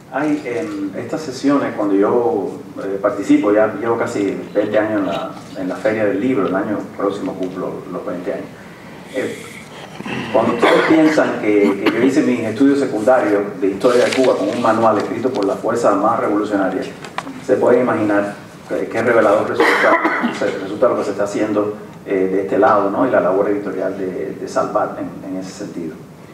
Hay en estas sesiones, cuando yo participo, ya llevo casi 20 años en la Feria del Libro, el año próximo cumplo los 20 años. Cuando ustedes piensan que yo hice mis estudios secundarios de historia de Cuba con un manual escrito por las fuerzas más revolucionarias, se pueden imaginar qué revelador resulta lo que se está haciendo de este lado, ¿no? Y la labor editorial de Salvat en ese sentido.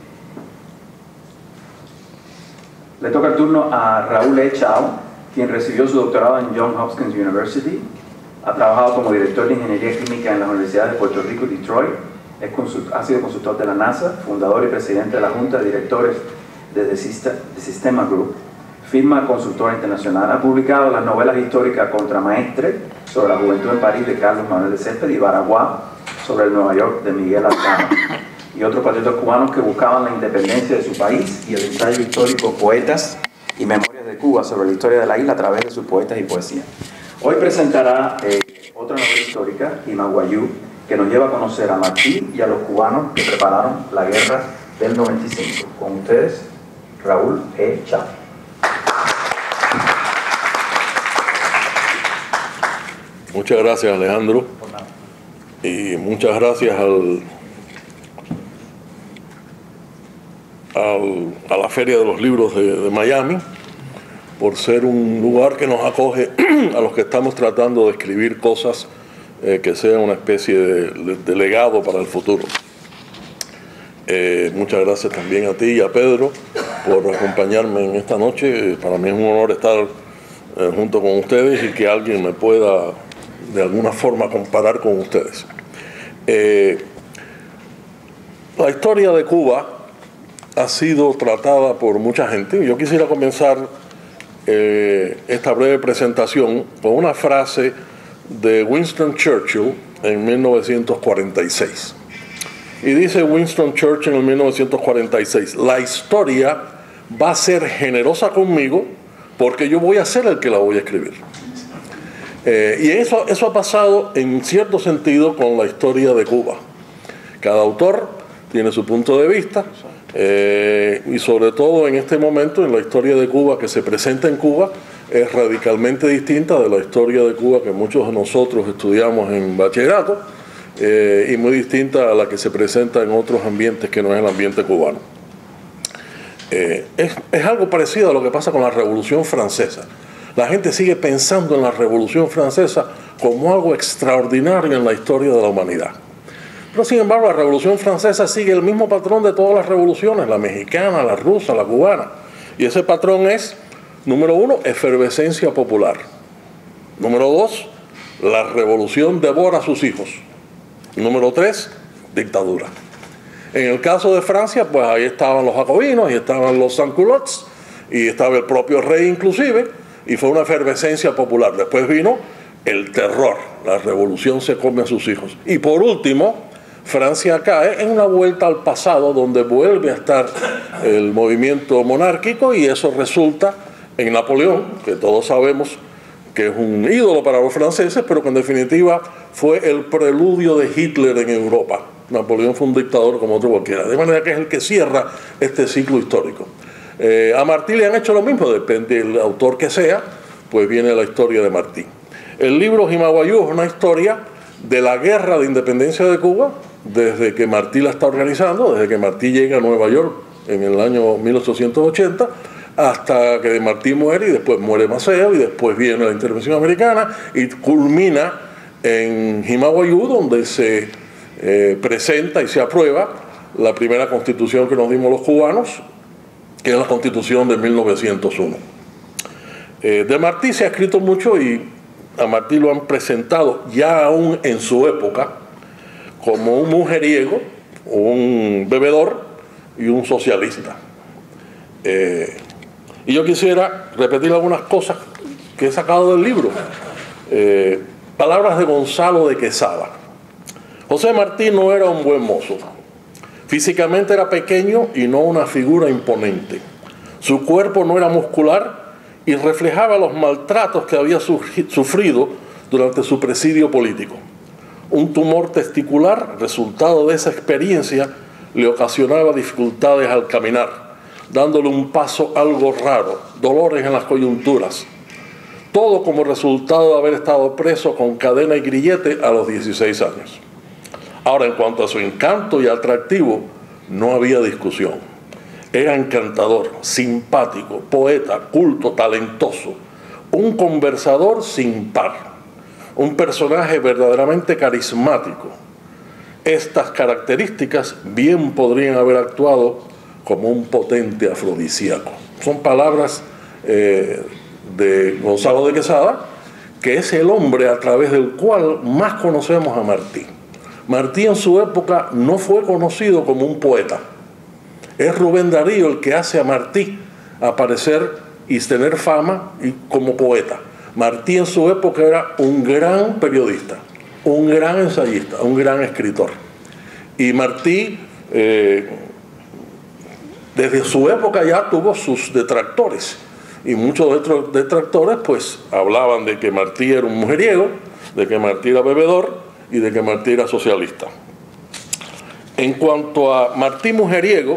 Le toca el turno a Raúl E. Chao, quien recibió su doctorado en Johns Hopkins University, ha trabajado como director de Ingeniería Química en las universidades de Puerto Rico y Detroit, ha sido consultor de la NASA, fundador y presidente de la Junta de Directores de Sistema Group, firma consultora internacional, ha publicado las novelas históricas Contramaestre, sobre la juventud en París de Carlos Manuel de Céspedes, y Baraguá, sobre el Nueva York de Miguel Altama, y otros patriotas cubanos que buscaban la independencia de su país, y el ensayo histórico Poetas y Memorias de Cuba sobre la historia de la isla a través de sus poetas y poesía. Hoy presentará otra novela histórica, Imaguayú, que nos lleva a conocer a Martí y a los cubanos que prepararon la guerra del 95. Con ustedes, Raúl E. Chao. Muchas gracias, Alejandro, y muchas gracias a la Feria de los Libros de Miami por ser un lugar que nos acoge a los que estamos tratando de escribir cosas que sean una especie de legado para el futuro. Muchas gracias también a ti y a Pedro por acompañarme en esta noche. Para mí es un honor estar junto con ustedes y que alguien me pueda de alguna forma comparar con ustedes. La historia de Cuba ha sido tratada por mucha gente. Yo quisiera comenzar esta breve presentación con una frase de Winston Churchill en 1946. Y dice Winston Churchill en 1946: la historia va a ser generosa conmigo porque yo voy a ser el que la voy a escribir. Y eso ha pasado en cierto sentido con la historia de Cuba. Cada autor tiene su punto de vista, y sobre todo en este momento en la historia de Cuba que se presenta en Cuba es radicalmente distinta de la historia de Cuba que muchos de nosotros estudiamos en bachillerato, y muy distinta a la que se presenta en otros ambientes que no es el ambiente cubano. Es algo parecido a lo que pasa con la Revolución Francesa. La gente sigue pensando en la Revolución Francesa como algo extraordinario en la historia de la humanidad. Pero sin embargo la Revolución Francesa sigue el mismo patrón de todas las revoluciones, la mexicana, la rusa, la cubana. Y ese patrón es, número uno, efervescencia popular. Número dos, la revolución devora a sus hijos. Número tres, dictadura. En el caso de Francia, pues ahí estaban los jacobinos, y estaban los sans-culottes, y estaba el propio rey inclusive, y fue una efervescencia popular. Después vino el terror, la revolución se come a sus hijos. Y por último, Francia cae en una vuelta al pasado donde vuelve a estar el movimiento monárquico, y eso resulta en Napoleón, que todos sabemos que es un ídolo para los franceses, pero que en definitiva fue el preludio de Hitler en Europa. Napoleón fue un dictador como otro cualquiera, de manera que es el que cierra este ciclo histórico. A Martí le han hecho lo mismo, depende del autor que sea, pues viene la historia de Martí. El libro Imaguayú es una historia de la guerra de independencia de Cuba, desde que Martí la está organizando, desde que Martí llega a Nueva York en el año 1880, hasta que Martí muere, y después muere Maceo, y después viene la intervención americana, y culmina en Imaguayú, donde se presenta y se aprueba la primera constitución que nos dimos los cubanos, que es la Constitución de 1901. De Martí se ha escrito mucho, y a Martí lo han presentado ya aún en su época como un mujeriego, un bebedor y un socialista. Y yo quisiera repetir algunas cosas que he sacado del libro. Palabras de Gonzalo de Quesada. José Martí no era un buen mozo. Físicamente era pequeño y no una figura imponente. Su cuerpo no era muscular y reflejaba los maltratos que había sufrido durante su presidio político. Un tumor testicular, resultado de esa experiencia, le ocasionaba dificultades al caminar. dándole un paso algo raro, dolores en las coyunturas. Todo como resultado de haber estado preso con cadena y grillete a los 16 años. Ahora, en cuanto a su encanto y atractivo, no había discusión. Era encantador, simpático, poeta, culto, talentoso, un conversador sin par, un personaje verdaderamente carismático. Estas características bien podrían haber actuado como un potente afrodisíaco. Son palabras de Gonzalo de Quesada, que es el hombre a través del cual más conocemos a Martí. Martí en su época no fue conocido como un poeta. Es Rubén Darío el que hace a Martí aparecer y tener fama como poeta. Martí en su época era un gran periodista, un gran ensayista, un gran escritor. Y Martí, desde su época ya tuvo sus detractores. Y muchos de estos detractores pues hablaban de que Martí era un mujeriego, de que Martí era bebedor y de que Martí era socialista. En cuanto a Martí mujeriego,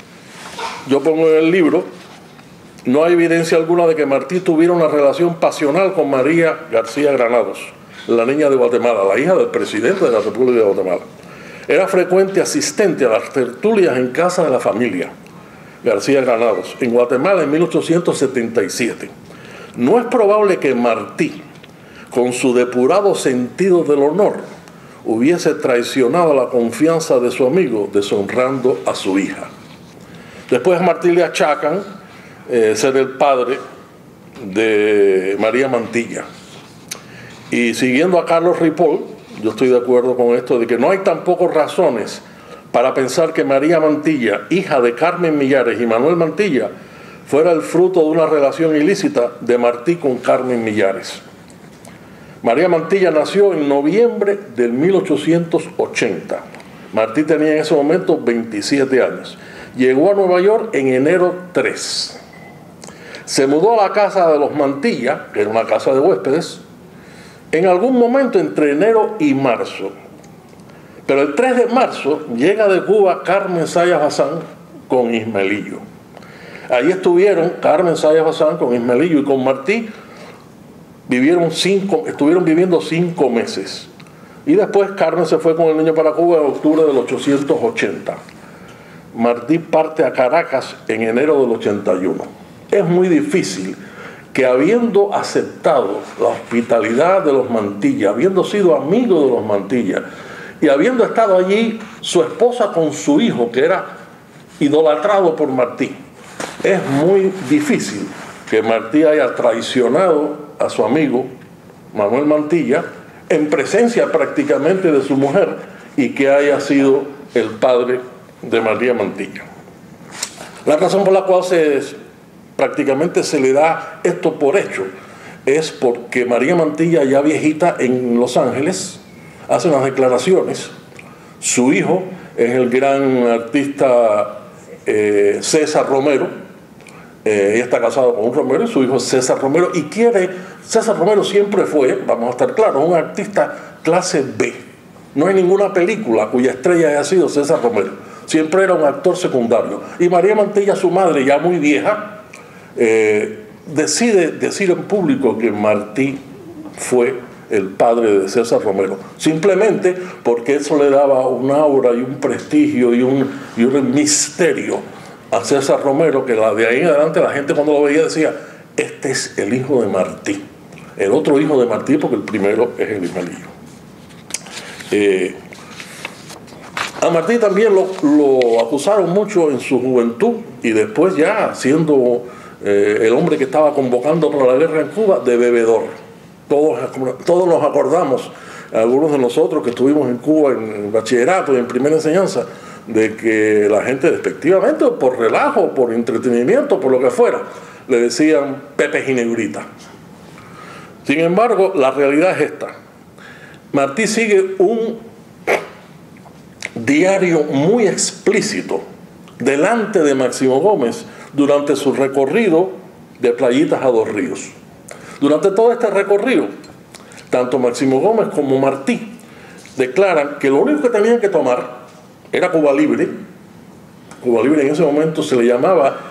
yo pongo en el libro, no hay evidencia alguna de que Martí tuviera una relación pasional con María García Granados, la niña de Guatemala, la hija del presidente de la República de Guatemala. Era frecuente asistente a las tertulias en casa de la familia García Granados, en Guatemala en 1877. No es probable que Martí, con su depurado sentido del honor, hubiese traicionado la confianza de su amigo deshonrando a su hija. Después a Martí le achacan ser el padre de María Mantilla. Y siguiendo a Carlos Ripoll, yo estoy de acuerdo con esto de que no hay tampoco razones para pensar que María Mantilla, hija de Carmen Millares y Manuel Mantilla, fuera el fruto de una relación ilícita de Martí con Carmen Millares. María Mantilla nació en noviembre del 1880. Martí tenía en ese momento 27 años. Llegó a Nueva York en enero 3. Se mudó a la casa de los Mantilla, que era una casa de huéspedes, en algún momento entre enero y marzo. Pero el 3 de marzo llega de Cuba Carmen Zayas Bazán con Ismaelillo. Ahí estuvieron Carmen Zayas Bazán con Ismaelillo y con Martí. Estuvieron viviendo 5 meses. Y después Carmen se fue con el niño para Cuba en octubre del 880. Martí parte a Caracas en enero del 81. Es muy difícil que, habiendo aceptado la hospitalidad de los Mantilla, habiendo sido amigo de los Mantilla y habiendo estado allí su esposa con su hijo, que era idolatrado por Martí, es muy difícil que Martí haya traicionado a su amigo Manuel Mantilla en presencia prácticamente de su mujer y que haya sido el padre de María Mantilla. La razón por la cual prácticamente se le da esto por hecho es porque María Mantilla, ya viejita en Los Ángeles, hace unas declaraciones. Su hijo es el gran artista César Romero. Ella está casada con un Romero y su hijo es César Romero, y César Romero siempre fue, vamos a estar claros, un artista clase B. No hay ninguna película cuya estrella haya sido César Romero. Siempre era un actor secundario. Y María Mantilla, su madre, ya muy vieja, decide decir en público que Martí fue el padre de César Romero, simplemente porque eso le daba un aura y un prestigio y un misterio a César Romero, que de ahí en adelante la gente cuando lo veía decía: este es el hijo de Martí, el otro hijo de Martí, porque el primero es el Ismaelillo. A Martí también lo acusaron mucho en su juventud y después, ya siendo el hombre que estaba convocando para la guerra en Cuba, de bebedor. Todos nos acordamos, algunos de nosotros que estuvimos en Cuba en bachillerato y en primera enseñanza, de que la gente despectivamente, por relajo, por entretenimiento, por lo que fuera, le decían Pepe Ginebrita. Sin embargo, la realidad es esta. Martí sigue un diario muy explícito delante de Máximo Gómez durante su recorrido de Playitas a Dos Ríos. Durante todo este recorrido, tanto Máximo Gómez como Martí declaran que lo único que tenían que tomar era Cuba Libre. Cuba Libre en ese momento se le llamaba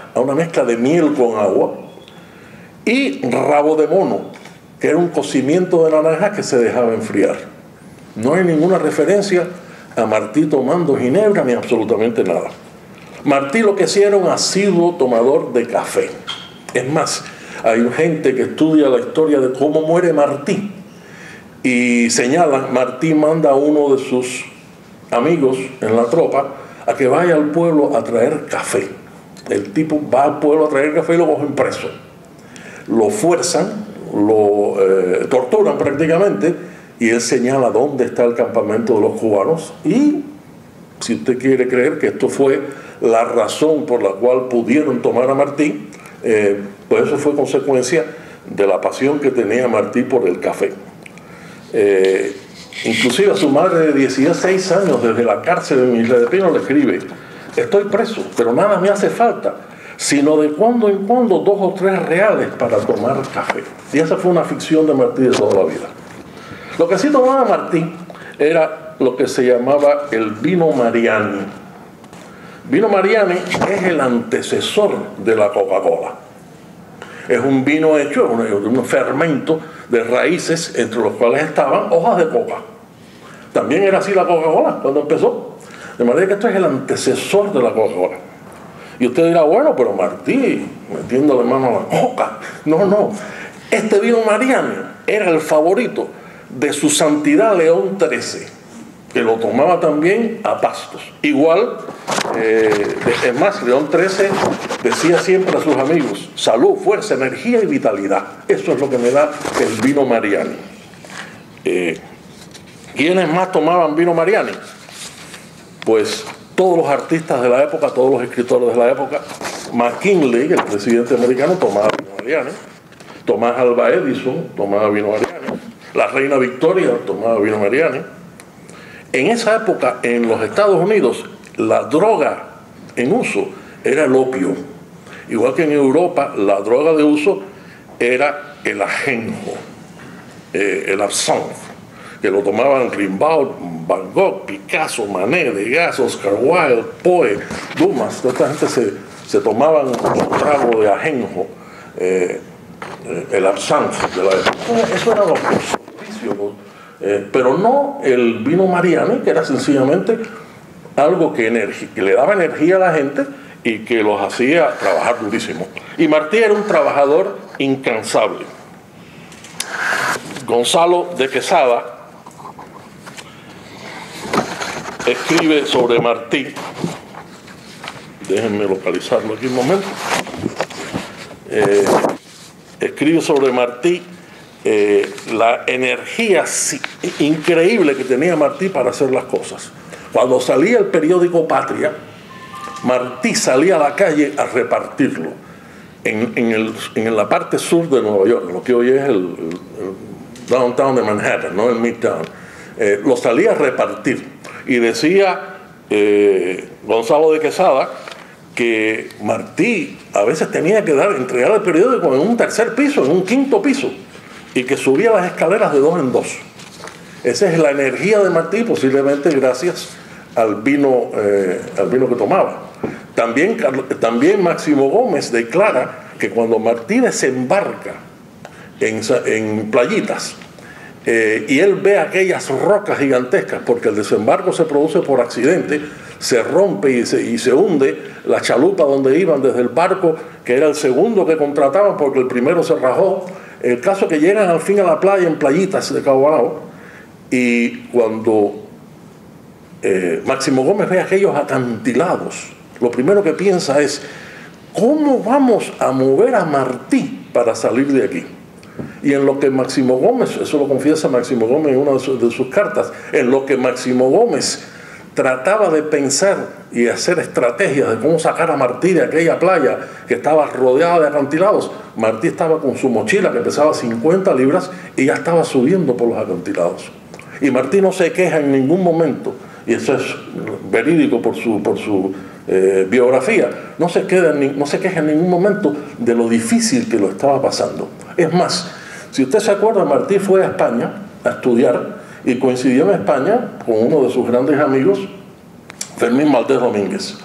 a una mezcla de miel con agua, y rabo de mono, que era un cocimiento de naranja que se dejaba enfriar. No hay ninguna referencia a Martí tomando ginebra ni absolutamente nada. Martí lo que sí era un asiduo tomador de café. Es más, hay gente que estudia la historia de cómo muere Martí y señalan, Martí manda a uno de sus amigos en la tropa a que vaya al pueblo a traer café. El tipo va al pueblo a traer café y lo cogen preso. Lo fuerzan, lo torturan prácticamente, y él señala dónde está el campamento de los cubanos. Y si usted quiere creer que esto fue la razón por la cual pudieron tomar a Martí, pues eso fue consecuencia de la pasión que tenía Martí por el café. Inclusive a su madre de 16 años, desde la cárcel en Isla de Pino, le escribe: estoy preso, pero nada me hace falta, sino de cuando en cuando 2 o 3 reales para tomar café. Y esa fue una ficción de Martí de toda la vida. Lo que sí tomaba Martí era lo que se llamaba el vino Mariani. Vino Mariani es el antecesor de la Coca-Cola. Es un vino hecho de un fermento de raíces, entre los cuales estaban hojas de coca. También era así la Coca-Cola cuando empezó. De manera que esto es el antecesor de la Coca-Cola. Y usted dirá, bueno, pero Martí, metiéndole mano a la coca. No, no. Este vino Mariani era el favorito de su santidad León XIII, que lo tomaba también a pastos. Igual, es más, León XIII decía siempre a sus amigos: salud, fuerza, energía y vitalidad. Eso es lo que me da el vino Mariani. ¿Quiénes más tomaban vino Mariani? Pues todos los artistas de la época, todos los escritores de la época. McKinley, el presidente americano, tomaba vino Mariani. Thomas Alva Edison tomaba vino Mariani. La reina Victoria tomaba vino Mariani. En esa época, en los Estados Unidos, la droga en uso era el opio. Igual que en Europa, la droga de uso era el ajenjo, el absinthe, que lo tomaban Rimbaud, Van Gogh, Picasso, Manet, Degas, Oscar Wilde, Poe, Dumas. Toda esta gente se tomaban un trago de ajenjo, el absinthe de la época. Eso era lo oficio, pero no el vino Mariani, que era sencillamente algo que le daba energía a la gente y que los hacía trabajar durísimo. Y Martí era un trabajador incansable. Gonzalo de Quesada escribe sobre Martí, déjenme localizarlo aquí un momento, escribe sobre Martí la energía increíble que tenía Martí para hacer las cosas. Cuando salía el periódico Patria, Martí salía a la calle a repartirlo en la parte sur de Nueva York, lo que hoy es el downtown de Manhattan, no el midtown. Lo salía a repartir. Y decía Gonzalo de Quesada que Martí a veces tenía que entregar el periódico en un 3er piso, en un 5º piso, y que subía las escaleras de 2 en 2. Esa es la energía de Martí, posiblemente gracias al vino que tomaba. También Máximo Gómez declara que cuando Martí desembarca en Playitas, y él ve aquellas rocas gigantescas, porque el desembarco se produce por accidente, se rompe y se hunde la chalupa donde iban desde el barco, que era el segundo que contrataban porque el primero se rajó. El caso es que llegan al fin a la playa en Playitas de Cabo Bonao, y cuando Máximo Gómez ve aquellos acantilados, lo primero que piensa es: ¿cómo vamos a mover a Martí para salir de aquí? Y en lo que Máximo Gómez, eso lo confiesa Máximo Gómez en una de sus cartas, en lo que Máximo Gómez trataba de pensar y hacer estrategias de cómo sacar a Martí de aquella playa que estaba rodeada de acantilados, Martí estaba con su mochila que pesaba 50 libras y ya estaba subiendo por los acantilados. Y Martí no se queja en ningún momento, y eso es verídico por su biografía, no se queja en ningún momento de lo difícil que lo estaba pasando. Es más, si usted se acuerda, Martí fue a España a estudiar y coincidió en España con uno de sus grandes amigos, Fermín Valdés Domínguez.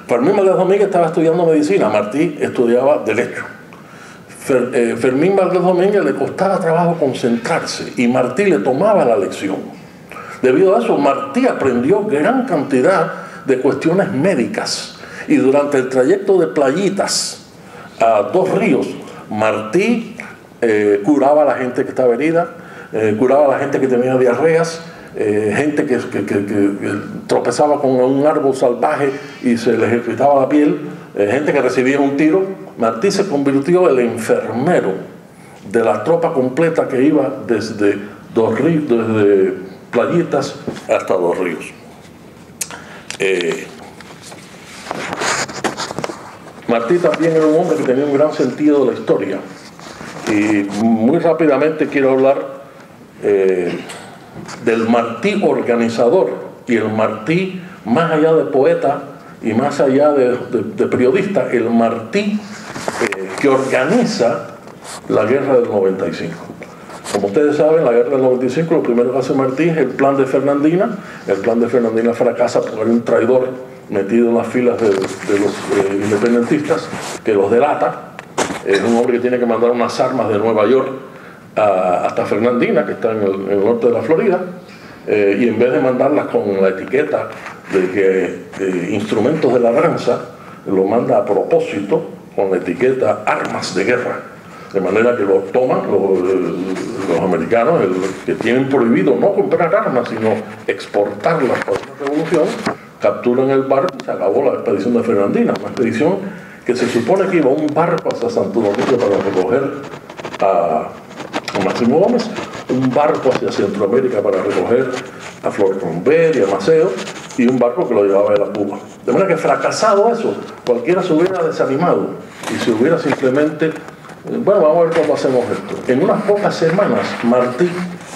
Fermín Valdés Domínguez estaba estudiando medicina, Martí estudiaba derecho. Fermín Valdés Domínguez le costaba trabajo concentrarse y Martí le tomaba la lección. Debido a eso, Martí aprendió gran cantidad de cuestiones médicas y durante el trayecto de Playitas a Dos Ríos, Martí curaba a la gente que estaba herida, curaba a la gente que tenía diarreas, gente que tropezaba con un árbol salvaje y se les irritaba la piel, gente que recibía un tiro. Martí se convirtió en el enfermero de la tropa completa que iba desde Dos Ríos, desde Playitas hasta Dos Ríos. Martí también era un hombre que tenía un gran sentido de la historia. Y muy rápidamente quiero hablar del Martí organizador y el Martí más allá de poeta y más allá de periodista, el Martí que organiza la guerra del 95. Como ustedes saben, la guerra del 95, lo primero que hace Martí es el plan de Fernandina. El plan de Fernandina fracasa porque hay un traidor metido en las filas de los independentistas que los delata. Es un hombre que tiene que mandar unas armas de Nueva York hasta Fernandina, que está en el norte de la Florida, y en vez de mandarlas con la etiqueta de que instrumentos de labranza, lo manda a propósito con la etiqueta armas de guerra. De manera que lo toman los americanos, que tienen prohibido no comprar armas, sino exportarlas para una revolución, capturan el barco y se acabó la expedición de Fernandina. Una expedición que se supone que iba un barco hacia Santo Domingo para recoger a Máximo Gómez, un barco hacia Centroamérica para recoger a Flor Romber y a Maceo, y un barco que lo llevaba a Cuba. De manera que fracasado eso, cualquiera se hubiera desanimado y se hubiera simplemente, bueno, vamos a ver cómo hacemos esto. En unas pocas semanas, Martí,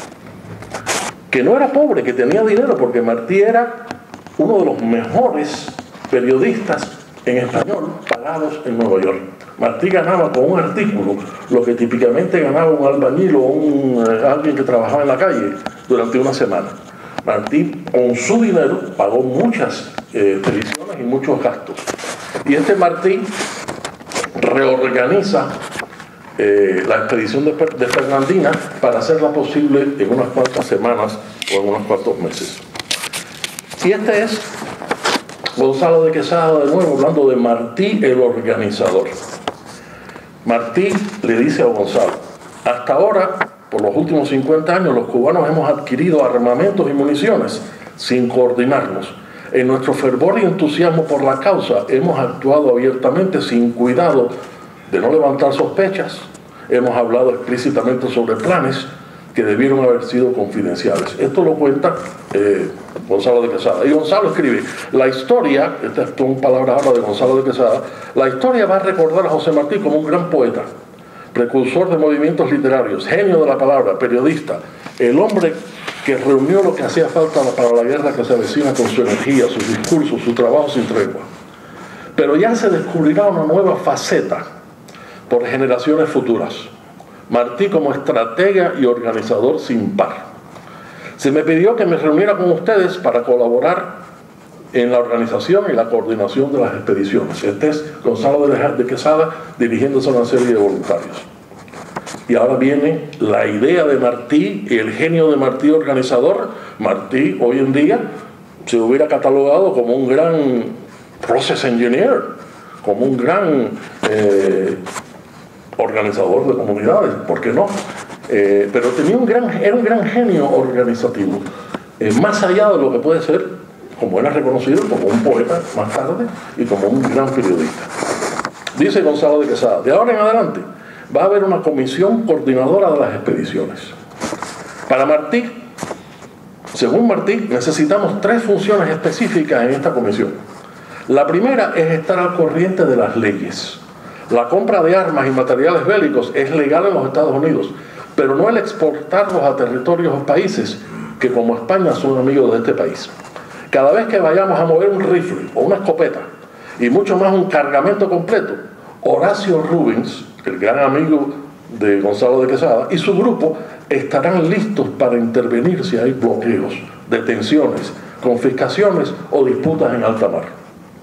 que no era pobre, que tenía dinero, porque Martí era uno de los mejores periodistas en español pagados en Nueva York. Martí ganaba con un artículo lo que típicamente ganaba un albañil o alguien que trabajaba en la calle durante una semana. Martí, con su dinero, pagó muchas expediciones y muchos gastos. Y este Martí reorganiza la expedición de Fernandina para hacerla posible en unas cuantas semanas o en unos cuantos meses. Y este es Gonzalo de Quesada, de nuevo, hablando de Martí el organizador. Martí le dice a Gonzalo: hasta ahora, por los últimos 50 años, los cubanos hemos adquirido armamentos y municiones sin coordinarnos. En nuestro fervor y entusiasmo por la causa, hemos actuado abiertamente sin cuidado de no levantar sospechas. Hemos hablado explícitamente sobre planes que debieron haber sido confidenciales. Esto lo cuenta Gonzalo de Quesada. Y Gonzalo escribe: la historia, estas son palabras ahora de Gonzalo de Quesada, la historia va a recordar a José Martí como un gran poeta, precursor de movimientos literarios, genio de la palabra, periodista, el hombre que reunió lo que hacía falta para la guerra que se avecina con su energía, sus discursos, su trabajo sin tregua. Pero ya se descubrirá una nueva faceta por generaciones futuras. Martí como estratega y organizador sin par. Se me pidió que me reuniera con ustedes para colaborar en la organización y la coordinación de las expediciones. Este es Gonzalo de Quesada dirigiéndose a una serie de voluntarios. Y ahora viene la idea de Martí y el genio de Martí organizador. Martí hoy en día se hubiera catalogado como un gran process engineer, como un gran organizador de comunidades, ¿por qué no? Pero era un gran genio organizativo, más allá de lo que puede ser, como era reconocido, como un poeta más tarde y como un gran periodista. Dice Gonzalo de Quesada: de ahora en adelante va a haber una comisión coordinadora de las expediciones. Para Martí, según Martí, necesitamos 3 funciones específicas en esta comisión. La primera es estar al corriente de las leyes. La compra de armas y materiales bélicos es legal en los Estados Unidos, pero no el exportarlos a territorios o países que, como España, son amigos de este país. Cada vez que vayamos a mover un rifle o una escopeta, y mucho más un cargamento completo, Horacio Rubens, el gran amigo de Gonzalo de Quesada, y su grupo estarán listos para intervenir si hay bloqueos, detenciones, confiscaciones o disputas en alta mar.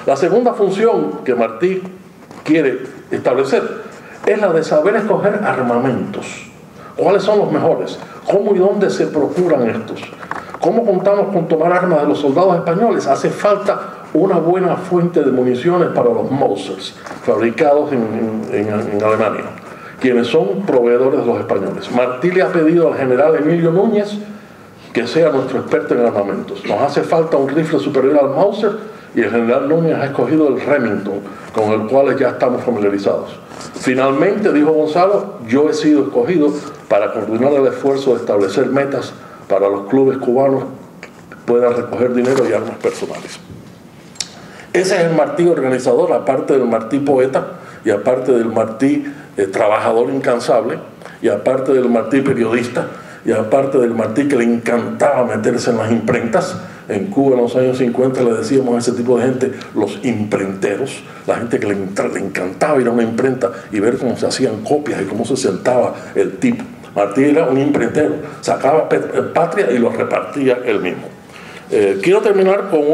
La segunda función que Martí quiere establecer es la de saber escoger armamentos. ¿Cuáles son los mejores? ¿Cómo y dónde se procuran estos? ¿Cómo contamos con tomar armas de los soldados españoles? Hace falta una buena fuente de municiones para los Mausers, fabricados en Alemania, quienes son proveedores de los españoles. Martí le ha pedido al general Emilio Núñez que sea nuestro experto en armamentos. Nos hace falta un rifle superior al Mauser y el general Núñez ha escogido el Remington, con el cual ya estamos familiarizados. Finalmente, dijo Gonzalo, yo he sido escogido para coordinar el esfuerzo de establecer metas para los clubes cubanos que puedan recoger dinero y armas personales. Ese es el Martí organizador, aparte del Martí poeta y aparte del Martí trabajador incansable y aparte del Martí periodista y aparte del Martí que le encantaba meterse en las imprentas. En Cuba en los años 50 le decíamos a ese tipo de gente los imprenteros, la gente que le encantaba ir a una imprenta y ver cómo se hacían copias y cómo se sentaba el tipo. Martí era un imprentero, sacaba Patria y lo repartía él mismo. Quiero terminar con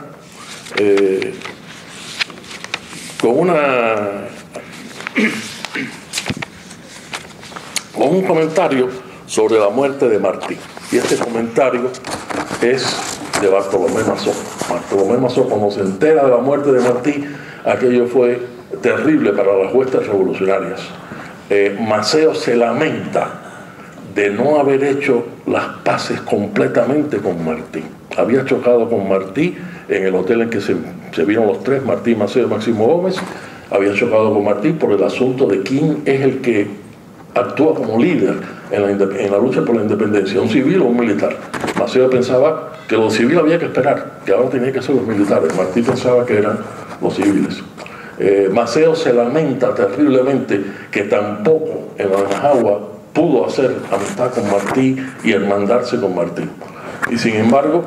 un comentario sobre la muerte de Martí. Y este comentario es de Bartolomé Mazó. Bartolomé Mazó, cuando se entera de la muerte de Martí, aquello fue terrible para las huestes revolucionarias. Maceo se lamenta de no haber hecho las paces completamente con Martí. Había chocado con Martí en el hotel en que se vieron los tres, Martí, Maceo y Máximo Gómez. Había chocado con Martí por el asunto de quién es el que actúa como líder en la lucha por la independencia, un civil o un militar. Maceo pensaba que lo civil había que esperar, que ahora tenía que ser los militares. Martí pensaba que eran los civiles. Maceo se lamenta terriblemente que tampoco en Managua pudo hacer amistad con Martí y hermandarse con Martí. Y sin embargo,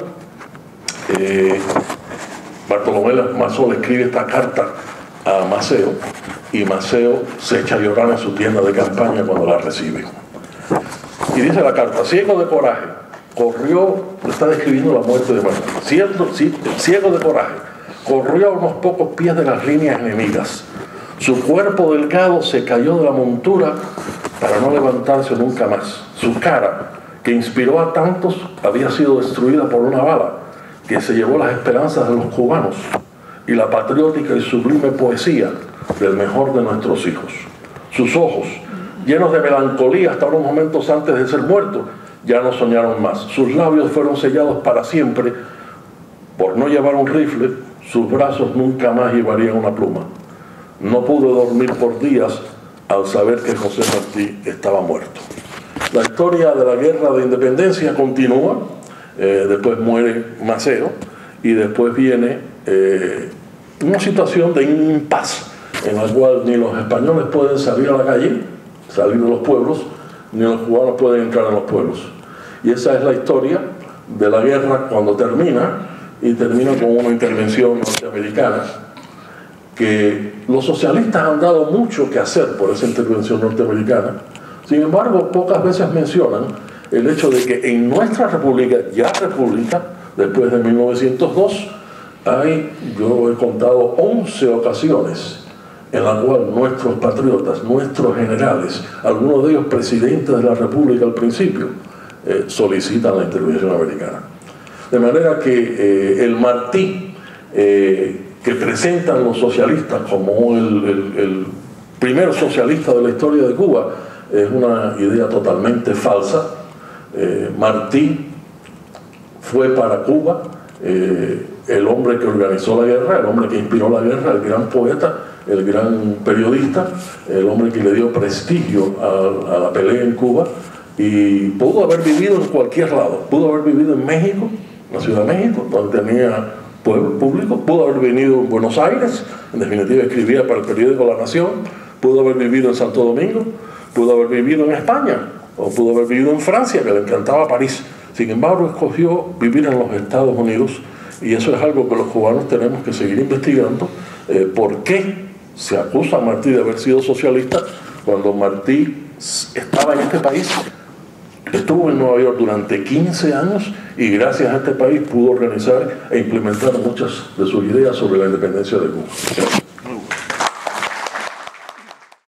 Bartolomé Mazó le escribe esta carta a Maceo y Maceo se echa a llorar en su tienda de campaña cuando la recibe. Y dice la carta: ciego de coraje, corrió, está describiendo la muerte de Martí, ciego de coraje, corrió a unos pocos pies de las líneas enemigas. Su cuerpo delgado se cayó de la montura para no levantarse nunca más. Su cara, que inspiró a tantos, había sido destruida por una bala que se llevó las esperanzas de los cubanos y la patriótica y sublime poesía del mejor de nuestros hijos. Sus ojos, llenos de melancolía hasta unos momentos antes de ser muerto, ya no soñaron más. Sus labios fueron sellados para siempre. Por no llevar un rifle, sus brazos nunca más llevarían una pluma. No pudo dormir por días al saber que José Martí estaba muerto. La historia de la guerra de independencia continúa. Después muere Maceo y después viene una situación de impasse en la cual ni los españoles pueden salir a la calle, salir de los pueblos, ni los cubanos pueden entrar en los pueblos. Y esa es la historia de la guerra cuando termina, y termina con una intervención norteamericana, que los socialistas han dado mucho que hacer por esa intervención norteamericana. Sin embargo, pocas veces mencionan el hecho de que en nuestra república, ya república, después de 1902, yo he contado 11 ocasiones en las cuales nuestros patriotas, nuestros generales, algunos de ellos presidentes de la república al principio, solicitan la intervención americana. De manera que el Martí que presentan los socialistas como el primer socialista de la historia de Cuba es una idea totalmente falsa. Martí fue para Cuba el hombre que organizó la guerra, el hombre que inspiró la guerra, el gran poeta, el gran periodista, el hombre que le dio prestigio a la pelea en Cuba, y pudo haber vivido en cualquier lado. Pudo haber vivido en México, en la Ciudad de México, donde tenía pueblo público. Pudo haber venido en Buenos Aires, en definitiva escribía para el periódico La Nación. Pudo haber vivido en Santo Domingo, pudo haber vivido en España, o pudo haber vivido en Francia, que le encantaba París. Sin embargo, escogió vivir en los Estados Unidos, y eso es algo que los cubanos tenemos que seguir investigando. ¿Por qué se acusa a Martí de haber sido socialista cuando Martí estaba en este país Estuvo en Nueva York durante 15 años y gracias a este país pudo organizar e implementar muchas de sus ideas sobre la independencia de Cuba.